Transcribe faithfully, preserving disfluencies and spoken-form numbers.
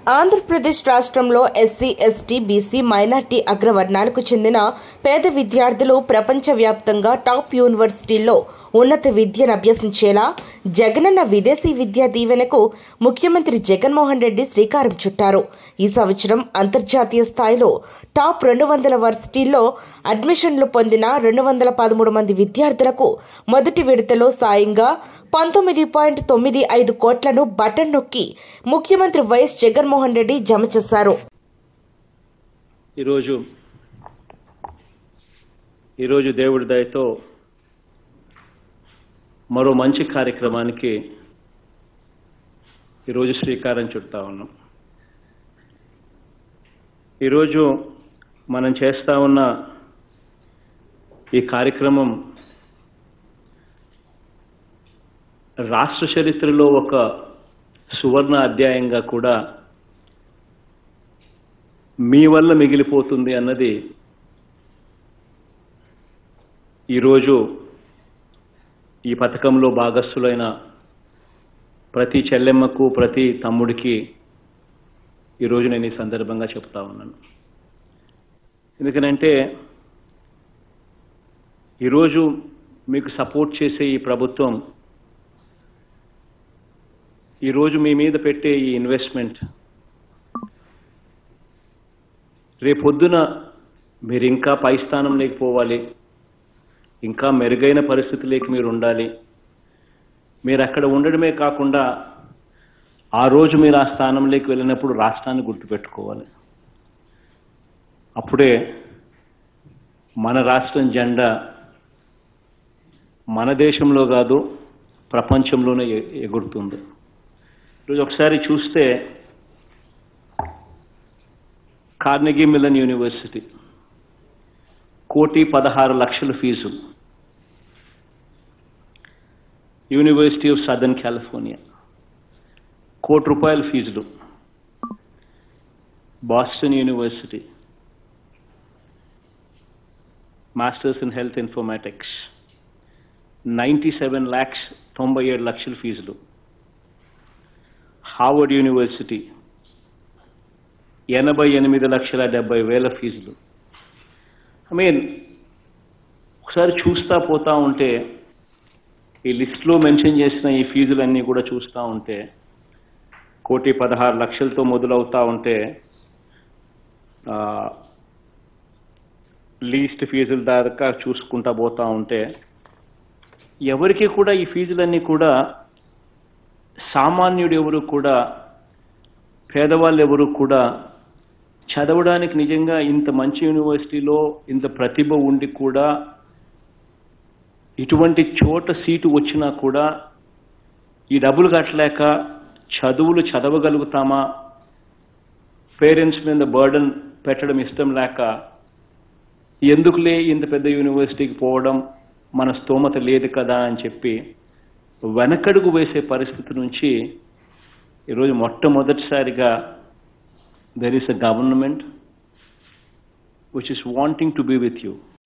ఆంధ్రప్రదేశ్ రాష్ట్రంలో SC, ST, BC, minority అగ్రవర్ణాలకు చెందిన పేద విద్యార్థులు ప్రపంచవ్యాప్తంగా టాప్ యూనివర్సిటీల్లో ఉన్నత విద్యను అభ్యసించేలా జగనన్న విదేశీ విద్యా దీవెనకు ముఖ్యమంత్రి జగన్మోహన్ రెడ్డి శ్రీకారం చుట్టారు. ఈ సంవత్సరం అంతర్జాతీయ స్థాయిలో టాప్ రెండు వందల వర్సిటీల్లో అడ్మిషన్లు పొందిన రెండు వందల పదమూడు మంది విద్యార్థులకు మొదటి విడతలో సాయంగా పంతొమ్మిది పాయింట్ తొమ్మిది ఐదు కోట్లను బటన్ నొక్కి ముఖ్యమంత్రి వైఎస్ జగన్మోహన్ రెడ్డి జమ చేశారు. ఈరోజు ఈరోజు దేవుడి దయతో మరో మంచి కార్యక్రమానికి ఈరోజు శ్రీకారం చుడతా ఉన్నాం. ఈరోజు మనం చేస్తా ఉన్న ఈ కార్యక్రమం రాష్ట్ర చరిత్రలో ఒక సువర్ణ అధ్యాయంగా కూడా మీ వల్ల మిగిలిపోతుంది అన్నది ఈరోజు ఈ పథకంలో భాగస్థులైన ప్రతి చెల్లెమ్మకు, ప్రతి తమ్ముడికి ఈరోజు నేను ఈ సందర్భంగా చెప్తా ఉన్నాను. ఎందుకనంటే ఈరోజు మీకు సపోర్ట్ చేసే ఈ ప్రభుత్వం ఈరోజు మీ మీద పెట్టే ఈ ఇన్వెస్ట్మెంట్ రేపొద్దున మీరు ఇంకా పై స్థానం లేకపోవాలి, ఇంకా మెరుగైన పరిస్థితులకి మీరు ఉండాలి. మీరు అక్కడ ఉండడమే కాకుండా ఆ రోజు మీరు ఆ స్థానంలోకి వెళ్ళినప్పుడు రాష్ట్రాన్ని గుర్తుపెట్టుకోవాలి. అప్పుడే మన రాష్ట్రం జెండా మన దేశంలో కాదు ప్రపంచంలోనే ఎగురుతుంది. ఈరోజు ఒకసారి చూస్తే కార్నెగీ మెల్లన్ యూనివర్సిటీ కోటి పదహారు లక్షల fee, university of southern California కోటి రూపాయల ఫీజులు, Boston university masters in health informatics ninety seven lakhs తొంభై ఏడు లక్షల ఫీజులు, హార్వర్డ్ యూనివర్సిటీ ఎనభై ఎనిమిది లక్షల డెబ్బై వేల ఫీజులు. ఐ మీన్ ఒకసారి చూస్తూ పోతూ ఉంటే ఈ లిస్టులో మెన్షన్ చేసిన ఈ ఫీజులన్నీ కూడా చూస్తూ ఉంటే కోటి పదహారు లక్షలతో మొదలవుతూ ఉంటే లీస్ట్ ఫీజుల దాకా చూసుకుంటా పోతూ ఉంటే ఎవరికి కూడా ఈ ఫీజులన్నీ కూడా సామాన్యుడు ఎవరు కూడా, పేదవాళ్ళు ఎవరు కూడా చదవడానికి నిజంగా ఇంత మంచి యూనివర్సిటీలో ఇంత ప్రతిభ ఉండి కూడా ఇటువంటి చోట సీటు వచ్చినా కూడా ఈ డబ్బులు కట్టలేక చదువులు చదవగలుగుతామా, పేరెంట్స్ మీద బర్డన్ పెట్టడం ఇష్టం లేక ఎందుకులే ఇంత పెద్ద యూనివర్సిటీకి పోవడం, మన స్తోమత లేదు కదా అని చెప్పి వెనకడుగు వేసే పరిస్థితి నుంచి ఈరోజు మొట్టమొదటిసారిగా there is a government which is wanting to be with you.